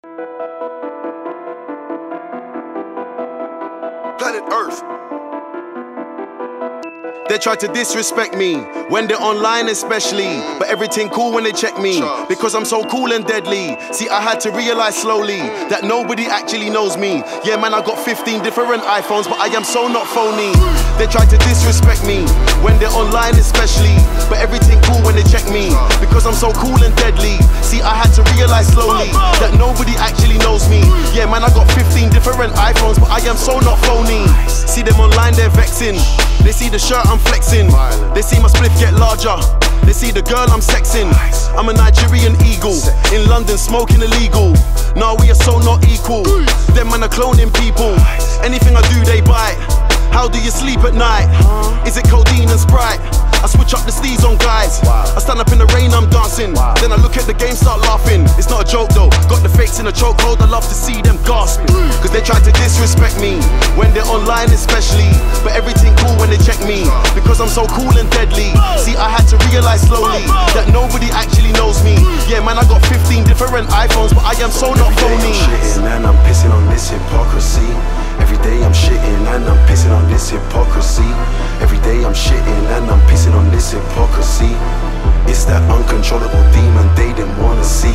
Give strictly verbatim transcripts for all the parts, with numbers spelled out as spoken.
Planet Earth. They try to disrespect me when they're online especially, but everything cool when they check me because I'm so cool and deadly. See, I had to realize slowly that nobody actually knows me. Yeah man, I got fifteen different iPhones, but I am so not phony. They try to disrespect me when they're online especially, but everything cool when they check me because I'm so cool and deadly. See, I had to realize slowly that nobody actually knows me. Yeah man, I got fifteen different iPhones, but I am so not phony. See them online, they're vexing. They see the shirt I'm flexing. They see my spliff get larger. They see the girl I'm sexing. I'm a Nigerian eagle in London smoking illegal. Nah, we are so not equal. Them man are cloning people. Anything I do they bite. How do you sleep at night? Is it codeine and Sprite? I switch up the steez on guys. I stand up in the rain, I'm dancing. Then I look at the game, start laughing. It's not a joke though, got the fakes in a chokehold. I love to see them gasping, cause they try to disrespect me when they're online especially, but everything cool when they check me because I'm so cool and deadly. See, I had to realize slowly that nobody actually knows me. Yeah man, I got fifteen different iPhones, but I am so not phony. I'm shitting and I'm pissing on this hypocrisy. Every day I'm shitting and I'm pissing on this hypocrisy. Every day I'm shitting and I'm pissing on this hypocrisy. It's that uncontrollable demon they didn't wanna see.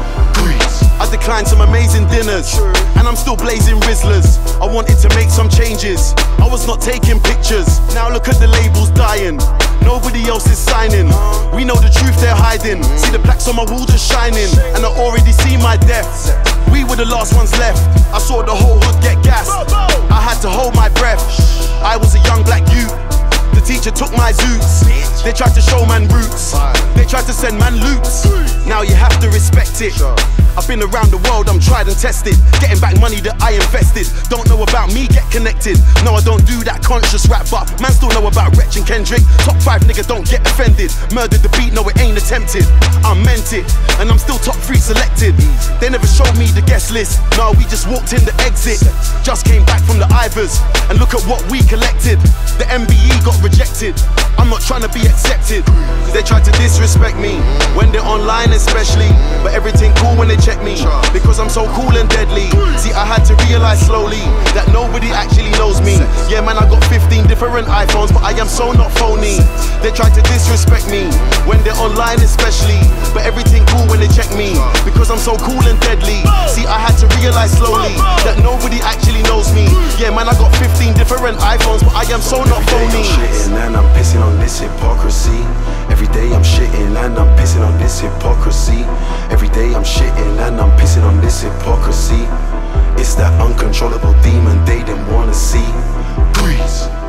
I declined some amazing dinners, and I'm still blazing Rizzlers. I wanted to make some changes, I was not taking pictures. Now look at the labels dying, nobody else is signing. We know the truth they're hiding. See the plaques on my wall just shining, and I already see my death. We were the last ones left. I saw the whole hood get gassed. I had to hold my breath. I was a young black youth. The teacher took my zoots. They tried to show man roots. They tried to send man loots. Now you have to respect it. I've been around the world, I'm tried and tested. Getting back money that I invested. Don't know about me, get connected. No, I don't do that conscious rap, but man still know about Wretch and Kendrick. Top five nigga, don't get offended. Murdered the beat, no it ain't attempted. I meant it, and I'm still top three selected. They never showed me the guest list. No, we just walked in the exit. Just came back from the Ivors, and look at what we collected. The M B E got rejected. I'm not trying to be accepted. They try to disrespect me when they're online especially, but everything cool when they check me because I'm so cool and deadly. See, I had to realize slowly that nobody actually knows me. Yeah man, I got fifteen different iPhones, but I am so not phony. They try to disrespect me when they're online especially, but everything cool when they check me because I'm so cool and deadly. See, I had to realize slowly that nobody actually knows me. Yeah man, I got fifteen different iPhones, but I am so not phony. I'm shitting and I'm pissing on this hypocrisy. Every day I'm shitting and I'm pissing on this hypocrisy. Every day I'm shitting and I'm pissing on this hypocrisy. It's that uncontrollable demon they didn't wanna see. Breeze.